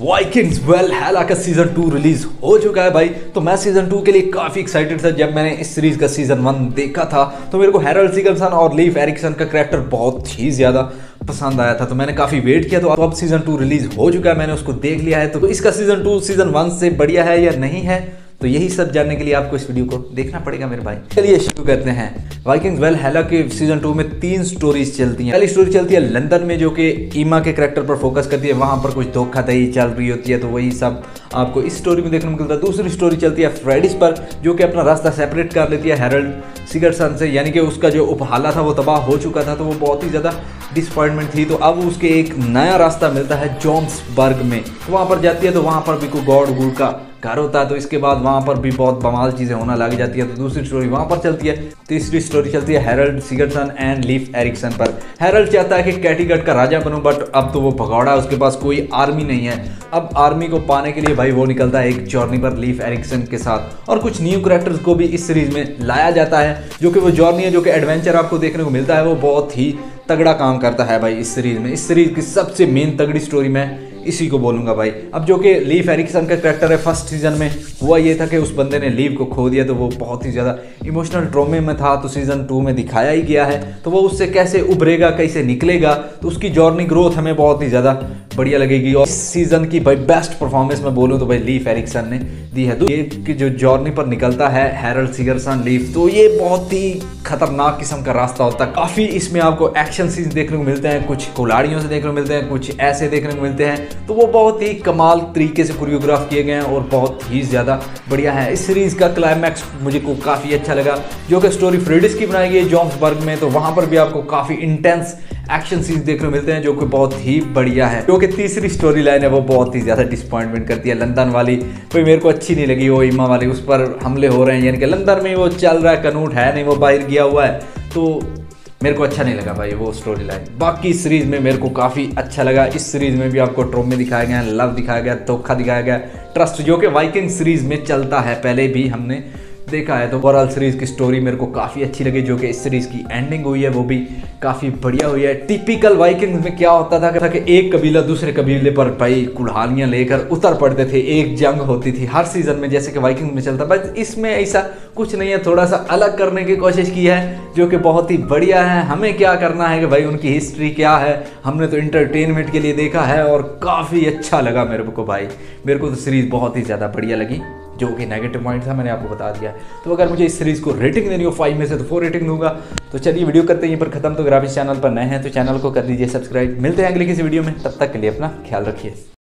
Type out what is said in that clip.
Vikings वैलहैला का season 2 release हो चुका है भाई। तो मैं सीजन 2 के लिए काफी एक्साइटेड था। जब मैंने इस सीरीज का सीजन 1 देखा था तो मेरे को हैरल्ड सिगलसन और लीफ एरिक्सन का कैरेक्टर बहुत ही ज्यादा पसंद आया था। तो मैंने काफी वेट किया। तो अब सीजन 2 रिलीज हो चुका है, मैंने उसको देख लिया है। तो इसका सीजन 2 सीजन 1 से बढ़िया है या नहीं है, तो यही सब जानने के लिए आपको इस वीडियो को देखना पड़ेगा मेरे भाई। चलिए शुरू करते हैं। वाइकिंग्स वैलहैला के सीजन 2 में 3 स्टोरीज चलती हैं। पहली स्टोरी चलती है लंदन में, जो कि ईमा के कैरेक्टर पर फोकस करती है। वहां पर कुछ धोखाधड़ी चल रही होती है, तो वही सब आपको इस स्टोरी में देखने को मिलता है। दूसरी स्टोरी चलती है फ्रेडिस पर, जो कि अपना रास्ता सेपरेट कर लेती है हैरल्ड सिगलसन से, यानी कि उसका जो उपहाला था वो तबाह हो चुका था। तो वो बहुत ही ज़्यादा डिसअपॉइंटमेंट थी। तो अब उसके एक नया रास्ता मिलता है जोन्सबर्ग में। तो वहाँ पर जाती है, तो वहाँ पर भी कोई गॉड वूड का घर होता है। तो इसके बाद वहाँ पर भी बहुत बवाल चीज़ें होना लग जाती है। तो दूसरी स्टोरी वहाँ पर चलती है। तीसरी स्टोरी चलती है Harald Sigurdsson and Leif Erikson पर। हैरल्ड चाहता है कि कैटिगट का राजा बनूं, बट अब तो वो भगौड़ा है, उसके पास कोई आर्मी नहीं है। अब आर्मी को पाने के लिए भाई वो निकलता है एक जर्नी पर लीफ एरिक्सन के साथ। और कुछ न्यू कैरेक्टर्स को भी इस सीरीज में लाया जाता है, जो कि वो जर्नी है, जो कि एडवेंचर आपको देखने को मिलता है। वो बहुत ही तगड़ा काम करता है भाई इस सीरीज में। इस सीरीज की सबसे मेन तगड़ी स्टोरी मैं इसी को बोलूंगा भाई। अब जो कि लीफ एरिक्सन का कैरेक्टर है, फर्स्ट सीजन में हुआ ये था कि उस बंदे ने लीव को खो दिया। तो वो बहुत ही ज़्यादा इमोशनल ट्रॉमे में था। तो सीजन 2 में दिखाया ही गया है। तो वो उससे कैसे उभरेगा, कैसे निकलेगा, तो उसकी जर्नी ग्रोथ हमें बहुत ही ज़्यादा बढ़िया लगेगी। और इस सीजन की भाई बेस्ट परफॉर्मेंस मैं बोलूँ तो भाई लीफ एरिक्सन ने दी है। तो ये कि जो जर्नी पर निकलता है हैरल्ड सिगलसन लीफ, तो ये बहुत ही खतरनाक किस्म का रास्ता होता है। काफ़ी इसमें आपको एक्शन सीन्स देखने को मिलते हैं, कुछ कुल्हाड़ियों से देखने को मिलते हैं, कुछ ऐसे देखने को मिलते हैं। तो वो बहुत ही कमाल तरीके से कोरियोग्राफ किए गए हैं और बहुत ही ज़्यादा बढ़िया है। इस सीरीज का क्लाइमैक्स मुझे को काफ़ी अच्छा लगा, जो कि स्टोरी फ्रेडिस की बनाई गई है जोन्सबर्ग में। तो वहाँ पर भी आपको काफ़ी इंटेंस एक्शन सीन्स देखने को मिलते हैं, जो कि बहुत ही बढ़िया है। जो कि तीसरी स्टोरी लाइन है वो बहुत ही ज़्यादा डिसअपॉइंटमेंट करती है। लंदन वाली कोई मेरे को अच्छी नहीं लगी। वो ईमा वाली, उस पर हमले हो रहे हैं, यानी कि लंदन में वो चल रहा है, कनूट है नहीं, वो बाहर गया हुआ है। तो मेरे को अच्छा नहीं लगा भाई वो स्टोरी लाइन। बाकी सीरीज में मेरे को काफ़ी अच्छा लगा। इस सीरीज में भी आपको ट्रॉमे दिखाया गया, लव दिखाया गया, धोखा दिखाया गया, ट्रस्ट, जो कि वाइकिंग सीरीज में चलता है, पहले भी हमने देखा है। तो ओवरऑल सीरीज की स्टोरी मेरे को काफ़ी अच्छी लगी। जो कि इस सीरीज की एंडिंग हुई है वो भी काफ़ी बढ़िया हुई है। टिपिकल वाइकिंग्स में क्या होता था कि एक कबीला दूसरे कबीले पर भाई कुल्हाड़ियाँ लेकर उतर पड़ते थे, एक जंग होती थी हर सीजन में, जैसे कि वाइकिंग में चलता। बट इसमें ऐसा कुछ नहीं है, थोड़ा सा अलग करने की कोशिश की है, जो कि बहुत ही बढ़िया है। हमें क्या करना है कि भाई उनकी हिस्ट्री क्या है, हमने तो इंटरटेनमेंट के लिए देखा है और काफ़ी अच्छा लगा मेरे को भाई। मेरे को तो सीरीज़ बहुत ही ज़्यादा बढ़िया लगी। जो कि नेगेटिव पॉइंट था मैंने आपको बता दिया। तो अगर मुझे इस सीरीज़ को रेटिंग देनी हो 5 में से, तो 4 रेटिंग दूंगा। तो चलिए वीडियो करते हैं यहीं पर खत्म। तो अगर आप इस चैनल पर नए हैं तो चैनल को कर दीजिए सब्सक्राइब। मिलते हैं अगले किसी वीडियो में, तब तक के लिए अपना ख्याल रखिए।